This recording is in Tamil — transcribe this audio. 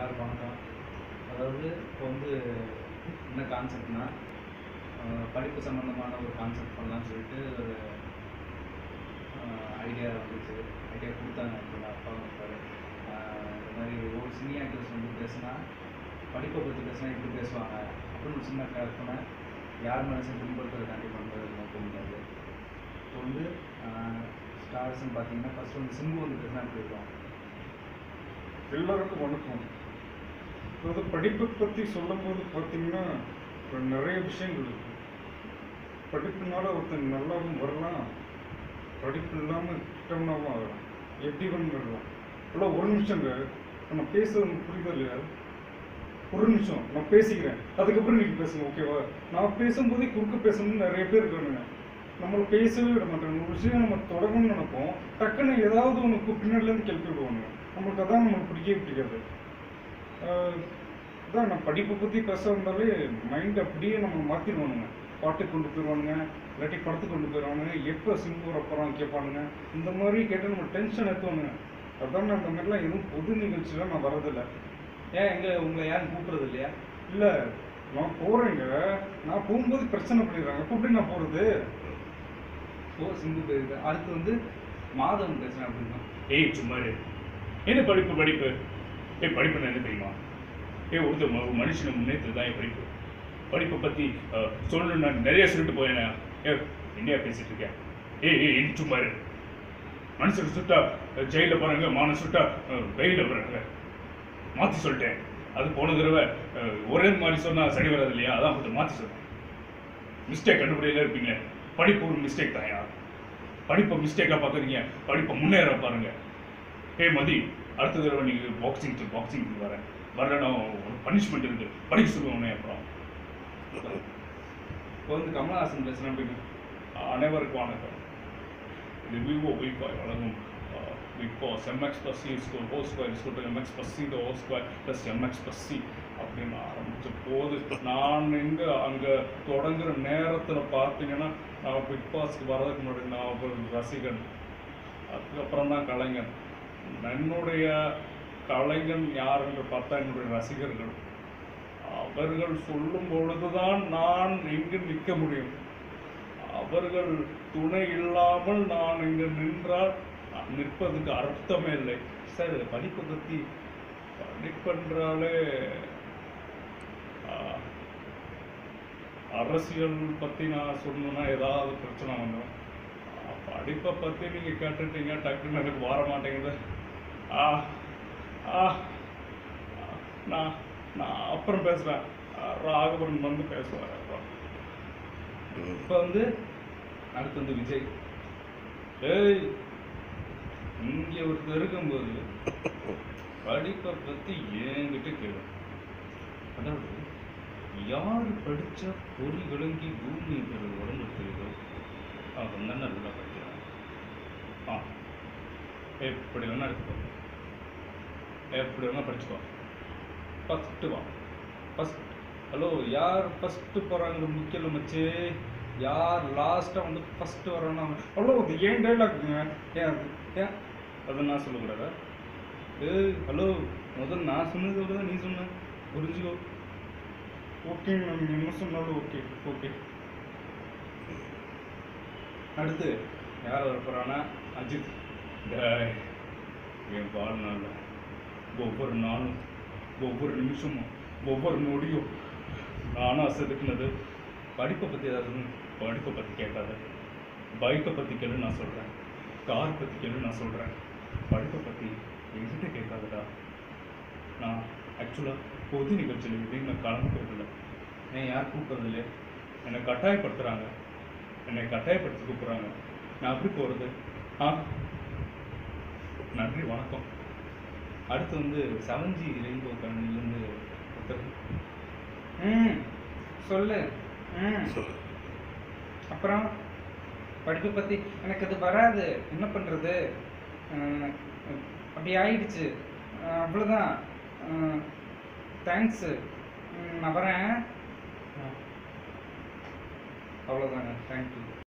எல்லாருக்கும் வணக்கம். அதாவது இப்போ என்ன கான்செப்ட்னா, படிப்பு சம்மந்தமான ஒரு கான்செப்ட் பண்ணலான்னு சொல்லிட்டு ஒரு ஐடியா வந்துச்சு. ஐடியா கொடுத்தாங்க. எங்கள் அப்பா இருப்பார். இந்த மாதிரி ஒரு சீனியர் ஆக்டர்ஸ் பேசுனா படிப்பை பற்றி பேசினா எப்படி பேசுவாங்க அப்படின்னு ஒரு சின்ன கற்பனை. யார் மனசையும் பின்பற்றுறதுக்காண்டி பண்ணுறது மட்டும் முடியாது. இப்போ ஸ்டார்ஸ்ன்னு பார்த்தீங்கன்னா ஃபஸ்ட்டு சிம்பு பேசினா எப்படி இருக்கும்? எல்லாருக்கும் வணக்கம். அதாவது படிப்பை பற்றி சொல்லும்போது பார்த்தீங்கன்னா நிறைய விஷயங்கள் இருக்குது. படிப்புனால ஒருத்தன் நல்லாவும் வரலாம், படிப்பு இல்லாமல் கிட்டவனாகவும் ஆகலாம், எப்படி வரலாம். எல்லாம் ஒரு நிமிஷங்க, நான் பேசுறது புரியுதா இல்லையா? ஒரு நிமிஷம் நான் பேசிக்கிறேன், அதுக்கப்புறம் நீங்கள் பேசுங்க, ஓகேவா? நான் பேசும்போதே குறுக்க பேசணும்னு நிறைய பேர் இருக்கானுங்க. நம்மளை பேசவே விட மாட்டாங்க. ஒரு விஷயம் நம்ம தொடங்கணும்னு நினைப்போம், டக்குன்னு ஏதாவது ஒன்று பின்னாடிலேருந்து கிளப்பி விடுவாங்க. நம்மளுக்கு அதான் நம்மளுக்கு பிடிக்கவே பிடிக்காது. அதான் நான் படிப்பை பற்றி பேச வந்தாலே மைண்ட் அப்படியே நம்ம மாற்றிடுவானுங்க. பாட்டுக்கு கொண்டு போயிடுவானுங்க, இல்லாட்டி படத்துக்கு கொண்டு போயிடுவானுங்க, எப்போ சிம்பு வரப்போகிறான் கேட்பானுங்க. இந்த மாதிரி கேட்டால் நம்ம டென்ஷன் எடுத்துவானுங்க. அதான் நான் இந்த மாதிரிலாம் எதுவும் பொது நிகழ்ச்சியெலாம் நான் வரதில்லை. ஏன் உங்களை யாரும் கூப்பிட்றது இல்லையா? இல்லை, நான் போகிறேங்க. நான் போகும்போது பிரச்சனை பண்ணிடுறாங்க, அப்போ எப்படி நான் போகிறது? சிம்பு போயிருக்கு. அடுத்து மாதவன் பேசுகிறேன் அப்படின்னா, ஏய் சும்மா என்ன படிப்பு படிப்பு படிப்புன்னு என்ன தெரியுமா? ஒருத்தர் மனுஷனை முன்னேற்றது தான் படிப்பு. படிப்பை பற்றி சொல்லணும்னு நான் நிறைய சொல்லிட்டு போயேன். இந்தியா பேசிட்டு இருக்கேன். ஏய் சும்மா மனுஷன் சுட்டா ஜெயிலில் போகிறாங்க, மானம் சுட்டா வெயிலில் போகிறாங்க. மாற்றி சொல்லிட்டேன். அது போன தடவை ஒரே மாதிரி சொன்னால் சரி வராது இல்லையா? அதான் கொஞ்சம் மாற்றி சொல்கிறேன். மிஸ்டேக் கண்டுபிடியில இருப்பீங்க. படிப்பு ஒரு மிஸ்டேக் தாயா. படிப்பை மிஸ்டேக்காக பார்க்குறீங்க, படிப்பை முன்னேற பாருங்க. மதி, அடுத்த தடவை நீங்கள் பாக்ஸிங் வரலன்னா ஒரு பனிஷ்மெண்ட் இருக்கு, படிக்க சொல்லுவோன்னே. அப்புறம் இப்போ கமலஹாசன் பேசுகிறேன் அப்படின்னு. அனைவருக்கும் வணக்கம். இது விவோ வைஃபை வழங்கும் Bigg Boss MX+C whole square MX+C whole square plus MX+C அப்படின்னு ஆரம்பித்த போது நான் அங்கே தொடங்குற நேரத்தில் பார்த்தீங்கன்னா, நான் பிக் பாஸ்க்கு வர்றதுக்கு முன்னாடி நான் ஒரு ரசிகன், அதுக்கப்புறம் தான் கலைஞன். என்னுடைய கலைஞன் யார் என்று பார்த்தா என்னுடைய ரசிகர்கள். அவர்கள் சொல்லும் பொழுதுதான் நான் இங்கு நிற்க முடியும். அவர்கள் துணை இல்லாமல் நான் இங்கு நின்றால் நிற்பதுக்கு அர்த்தமே இல்லை. சார், படிப்பை பற்றி படிப்பென்றாலே அரசியல் பற்றி நான் சொல்லணுன்னா ஏதாவது பிரச்சனை வந்துடும். படிப்பை பற்றி நீங்கள் கேட்டுட்டீங்க, டக்குன்னு எனக்கு வர மாட்டேங்குது. நான் அப்புறம் பேசுகிறேன். ராகவன் பேசுவார். அப்புறம் இப்போ அடுத்து விஜய். இங்கே ஒருத்தர் இருக்கும்போது படிப்பை பற்றி என்கிட்ட கேளு. அதாவது யார் படித்தா பொறி விளங்கி பூமி உடம்பு தெரியுதோ அவங்க தான் நல்லா படிக்கிறாங்க. எப்படி வேணா எடுத்துக்கோ, எப்படி வேணா படிச்சுக்கோ. ஃபஸ்ட்டு ஹலோ, யார் ஃபஸ்ட்டு போகிறாங்க முக்கியம் மச்சு. யார் லாஸ்ட்டாக ஃபஸ்ட்டு வரானா ஹலோ, அது ஏன் டைலாக்குங்க. ஏன் அதை நான் சொல்லக்கூடாதா? ஹலோ, முதல்ல நான் சொன்னதை விட நீ சொன்ன, புரிஞ்சுக்கோ. ஓகேங்க, நீங்கள் என்ன சொன்னாலும் ஓகே. அடுத்து யார் வரப்போகிறான்னா அஜித். என் வாழ்நாள் ஒவ்வொரு நாளும், ஒவ்வொரு நிமிஷமும், ஒவ்வொரு நொடியும் நானும் அசதுக்குனது படிப்பை பற்றி. ஏதாவது படிப்பை பற்றி கேட்காத, பைக்கை பற்றி கேளு நான் சொல்கிறேன், கார் பற்றி கேளு நான் சொல்கிறேன். படிப்பை பற்றி என்கிட்ட கேட்காதடா. நான் ஆக்சுவலாக பொது நிகழ்ச்சியில் எதையும் நான் கலந்துக்கிறதில்ல. ஏன் யார் கூப்பிட்றது இல்லையே? என்னை கட்டாயப்படுத்துகிறாங்க, என்னை கட்டாயப்படுத்தி கூப்பிட்றாங்க. நான் எப்படி போகிறது? நன்றி, வணக்கம். அடுத்து 7G ரெயின்போ கண்ணிலேருந்து ஒருத்தர். சொல்லு. அப்புறம் படிப்பை பற்றி எனக்கு அது வராது, என்ன பண்ணுறது, அப்படி ஆயிடுச்சு, அவ்வளோதான், தேங்க்ஸு, நான் வரேன், அவ்வளோதாங்க, தேங்க்யூ.